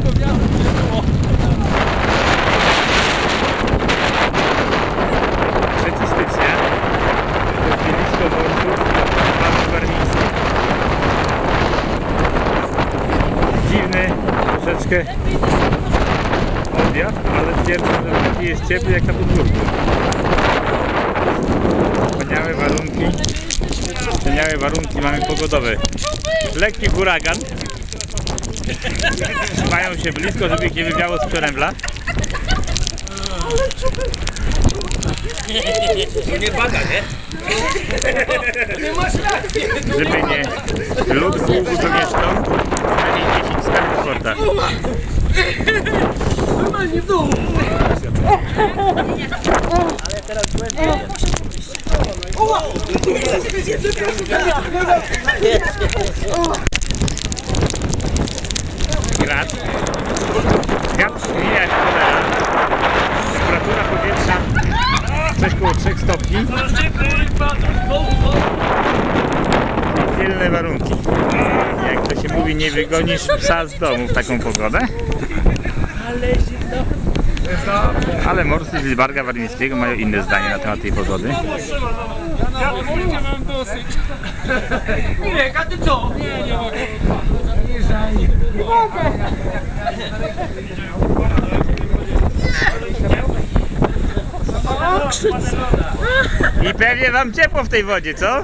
Przecistycznie. Blisko morsów, Warmii Warmińskich. Dziwny troszeczkę objaw, ale twierdzę, że taki jest ciepły jak na podwórku. Wspaniałe warunki mamy pogodowe. Lekki huragan. Trzymają się blisko, żeby ich nie wywiało z przerębla. Nie baga, nie? Nie masz racji! Żeby nie lód długo to nie stąd, przynajmniej 10 skarb sporta. Normalnie w dół! Ale teraz głębiej. Grad. Wiatr wija jak cholera. Temperatura powietrza coś koło 3 stopni. Idealne warunki. Jak to się mówi, nie wygonisz psa z domu w taką pogodę. Ale morscy z Lidzbarka Warmińskiego mają inne zdanie na temat tej pogody. Ja mam dosyć. Mirek, a ty co? Nie mogę. I pewnie wam ciepło w tej wodzie, co?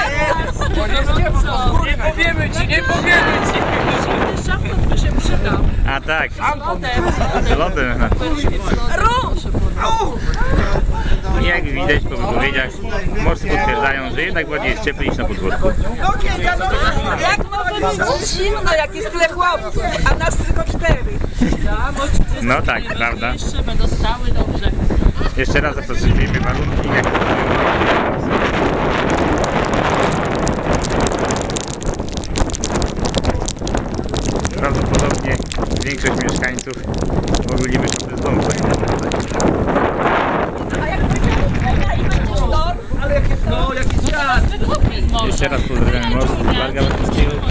Nie powiemy ci, nie powiemy ci. Szampon by się przydał. A tak. Lodem. Lodem. Jak widać po wypowiedziach, morscy potwierdzają, że jednak wodzie jest cieplej niż na podwórku. Jak może być zimno, jak jest tyle chłopców, a nas tylko 4. No tak, prawda. Jeszcze będą stały dobrze. Jeszcze raz zaprosimy warunki. Prawdopodobnie większość mieszkańców mogli wyjść bez domu. No, jakiś wiatr. Jeszcze raz pozdrawiam morscy z Lidzbarka Warmińskiego.